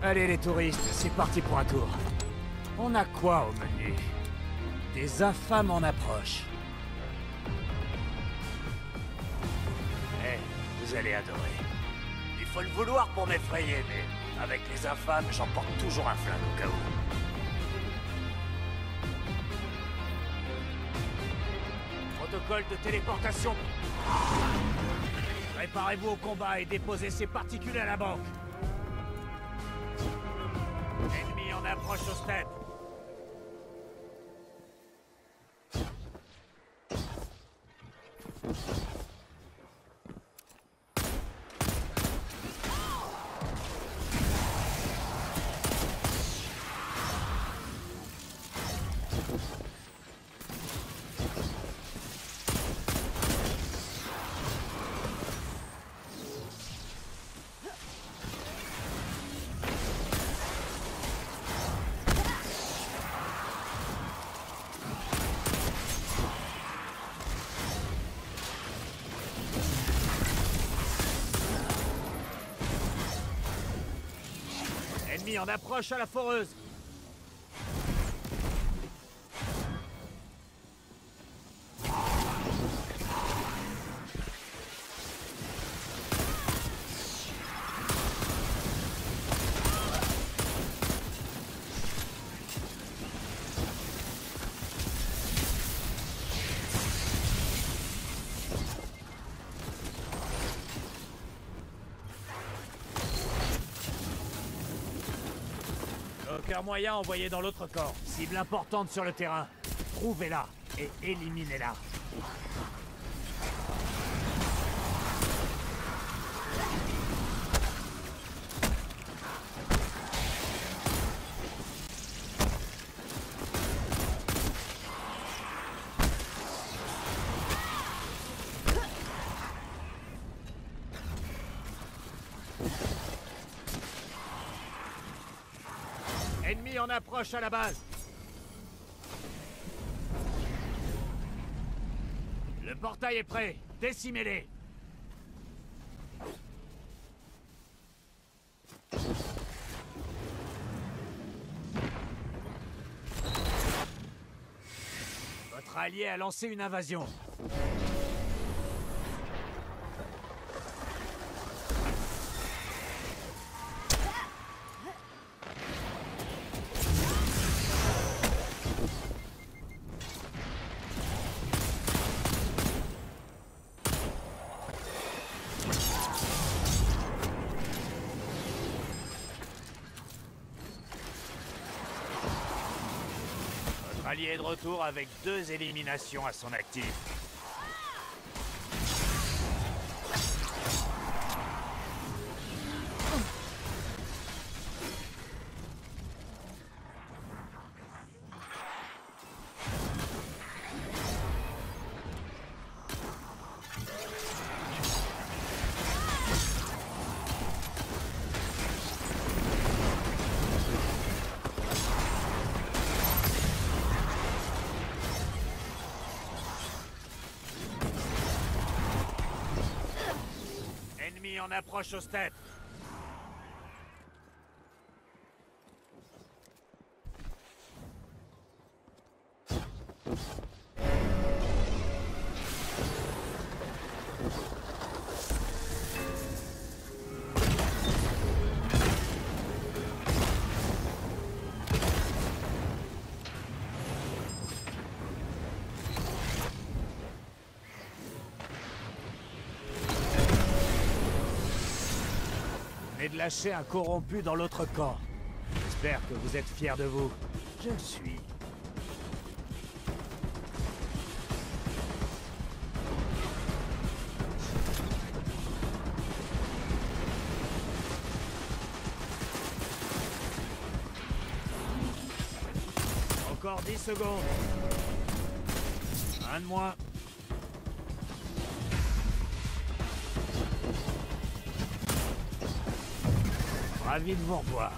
Allez les touristes, c'est parti pour un tour. On a quoi au menu? Des infâmes en approche. Eh, vous allez adorer. Il faut le vouloir pour m'effrayer, mais avec les infâmes, j'emporte toujours un flingue au cas où. Protocole de téléportation. Préparez-vous au combat et déposez ces particules à la banque. Ennemi en approche au step. Ennemi en approche à la foreuse. Aucun moyen envoyé dans l'autre corps. Cible importante sur le terrain. Trouvez-la et éliminez-la. Ennemi en approche à la base. Le portail est prêt. Décimez-les. Votre allié a lancé une invasion. Allié est de retour avec 2 éliminations à son actif. Ennemi en approche au step. Et de lâcher un corrompu dans l'autre camp. J'espère que vous êtes fiers de vous. Je le suis. Encore 10 secondes. Un de moins. Ravi de vous revoir.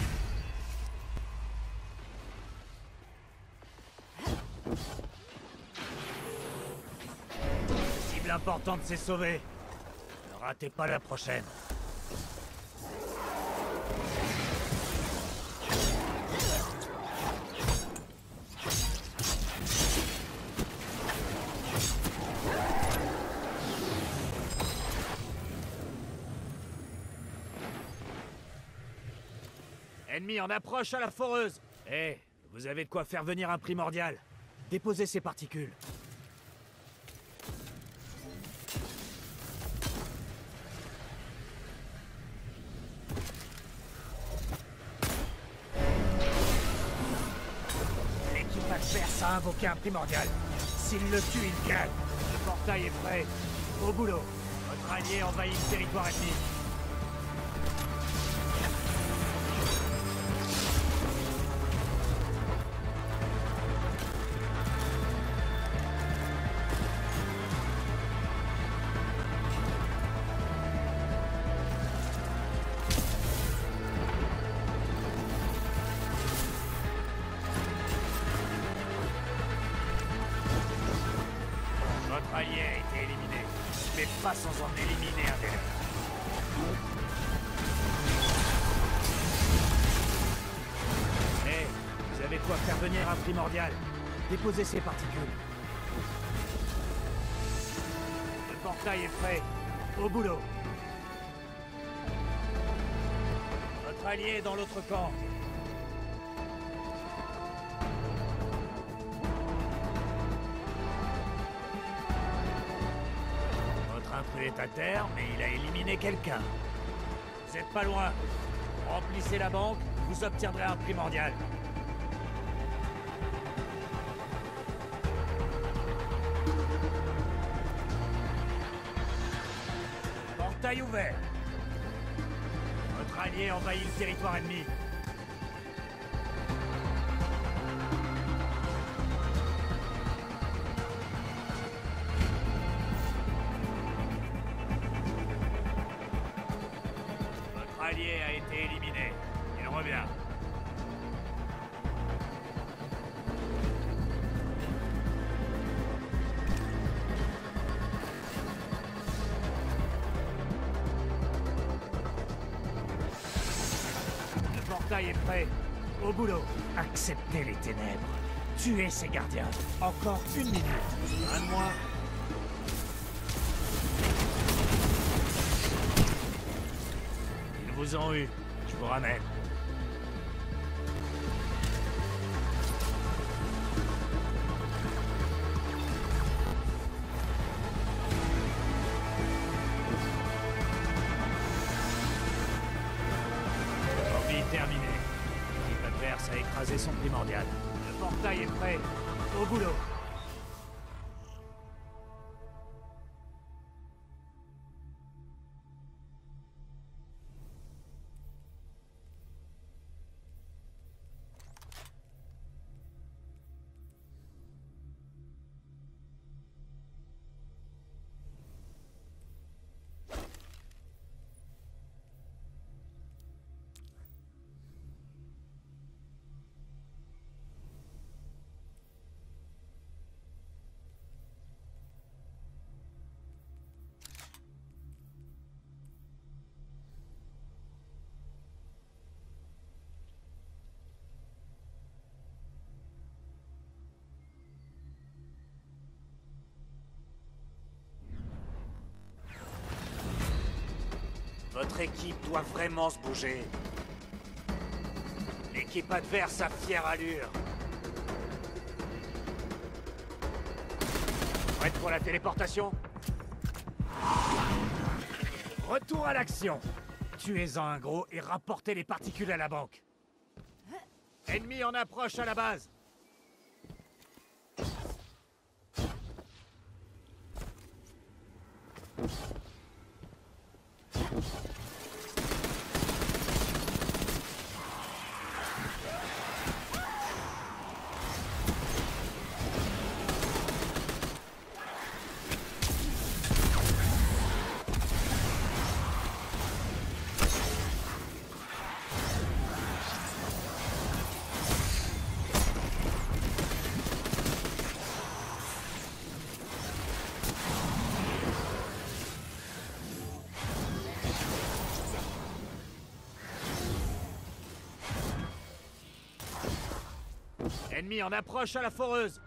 Cible importante s'est sauvée. Ne ratez pas la prochaine. Ennemi en approche à la foreuse. Eh, vous avez de quoi faire venir un primordial. Déposez ces particules. L'équipe adverse a invoqué un primordial. S'il le tue, il gagne. Le portail est prêt. Au boulot. Votre allié envahit le territoire ennemi. Votre allié a été éliminé, mais pas sans en éliminer un des leurs. Eh, vous avez de quoi faire venir un primordial. Déposez ces particules. Le portail est prêt. Au boulot. Votre allié est dans l'autre camp. Intrus est à terre, mais il a éliminé quelqu'un. Vous êtes pas loin. Remplissez la banque, vous obtiendrez un primordial. Portail ouvert. Votre allié envahit le territoire ennemi. Allié a été éliminé. Il revient. Le portail est prêt. Au boulot. Acceptez les ténèbres. Tuez ces gardiens. Encore une minute. Un de moins. Vous ont eu. Je vous ramène. Envie terminée. L'équipe adverse a écrasé son primordial. Le portail est prêt. Au boulot. Votre équipe doit vraiment se bouger. L'équipe adverse a fière allure. Prête pour la téléportation? Retour à l'action. Tuez-en un gros et rapportez les particules à la banque. Ennemi en approche à la base. Ennemi en approche à la foreuse.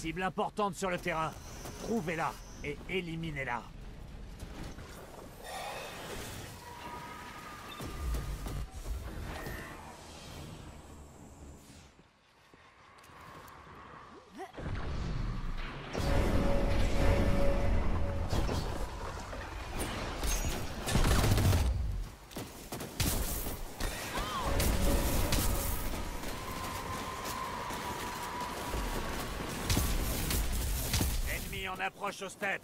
Cible importante sur le terrain. Trouvez-la et éliminez-la. On approche au step.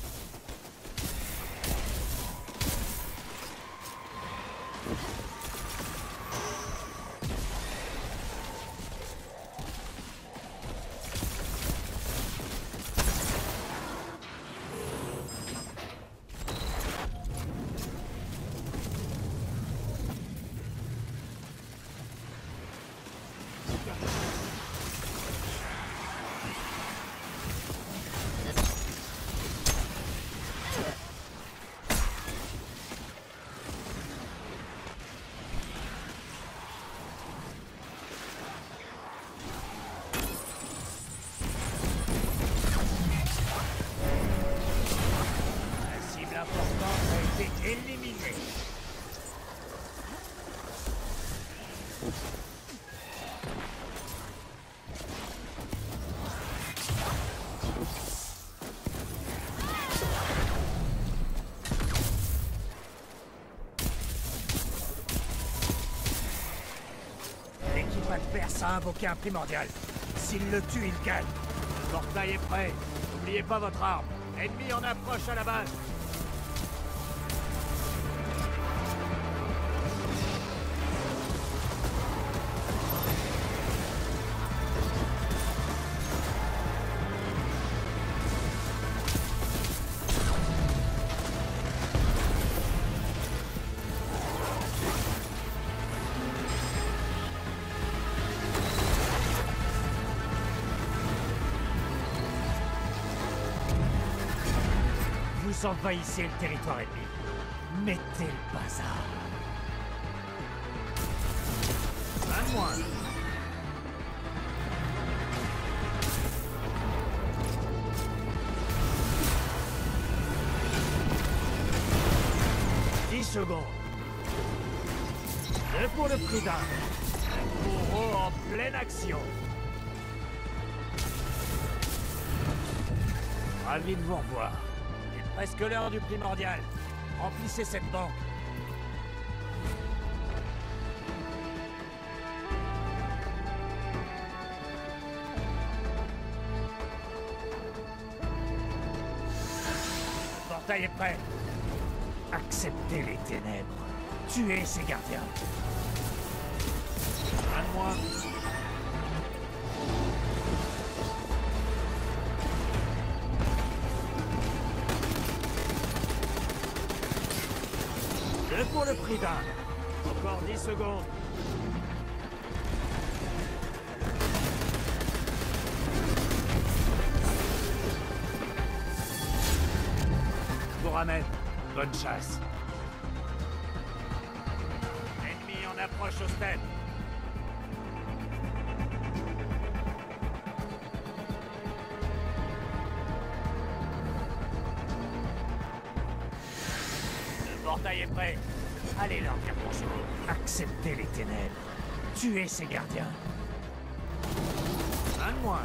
Éliminé. L'équipe adverse a invoqué un primordial. S'il le tue, il gagne. Le portail est prêt. N'oubliez pas votre arme. Ennemi en approche à la base. Vous envahissez le territoire ennemi. Mettez le bazar. Un de moins. Secondes. Deux pour le prix d'un. Un bourreau en pleine action. Ravi de vous revoir. Il est presque l'heure du primordial. Remplissez cette banque. Le portail est prêt. Acceptez les ténèbres. Tuez ces gardiens. Un de moins. Deux pour le prix d'un. Encore 10 secondes. Je vous ramène. Bonne chasse. Ennemi en approche au step. Le portail est prêt. Allez leur dire bonjour. Acceptez les ténèbres. Tuez ces gardiens. Un de moins.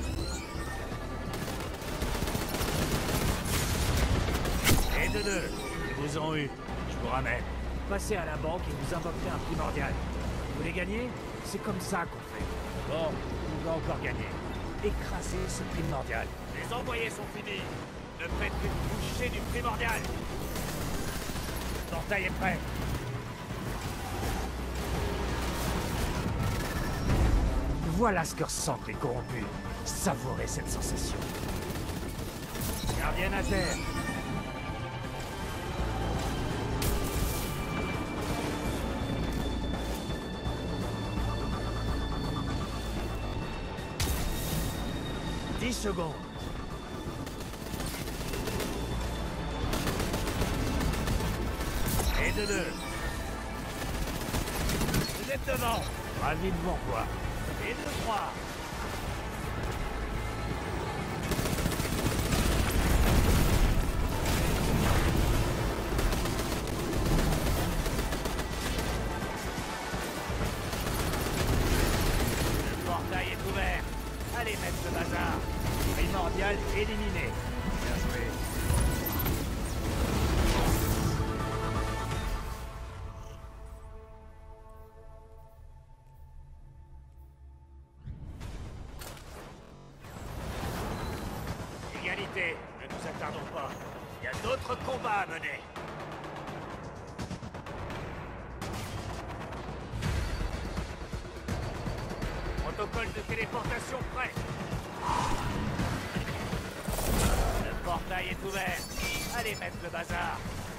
Et de deux. Ils vous ont eu. Je vous ramène. Passez à la banque et vous invoquez un primordial. Vous voulez gagner? C'est comme ça qu'on fait. Bon, on va encore gagner. Écrasez ce primordial. Les envoyés sont finis. Ne faites qu'une bouchée du primordial. Le portail est prêt. Voilà ce que ressentent les corrompus. Savourez cette sensation. Gardienne à terre. Secondes. Et de deux. Vous êtes devant. Ravi de vous revoir. Et de trois. le bazar. Primordial éliminé. Bien joué. Égalité, ne nous attardons pas. Il y a d'autres combats à mener. Protocole de téléportation prêt. Le portail est ouvert. Allez mettre le bazar.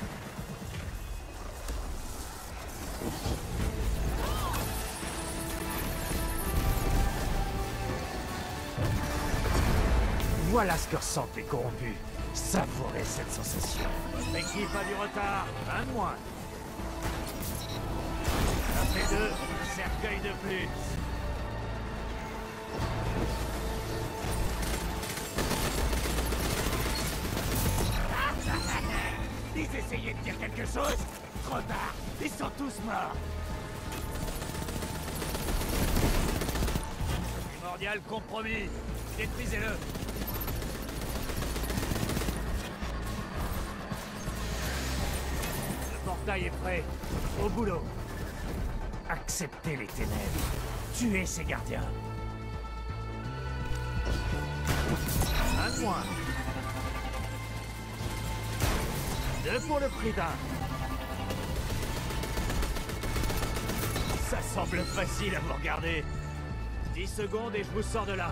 Voilà ce que ressentent les corrompus. Savourez cette sensation. Votre équipe a du retard. Un de moins. Ça fait 2. Cercueil de plus. Ils essayaient de dire quelque chose? Trop tard. Ils sont tous morts. Primordial compromis. Détruisez-le. Le portail est prêt. Au boulot. Acceptez les ténèbres. Tuez ces gardiens. Un de moins. 2 pour le prix d'un. Ça semble facile à vous regarder. 10 secondes et je vous sors de là.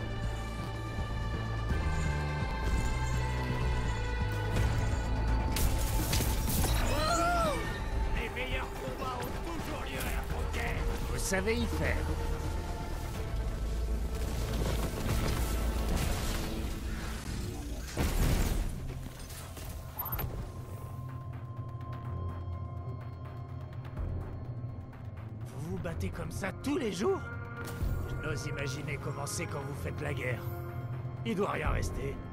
Les meilleurs combats ont toujours lieu à la frontière. Vous savez y faire. Vous vous battez comme ça tous les jours? Je n'ose imaginer comment c'est quand vous faites la guerre. Il doit rien rester.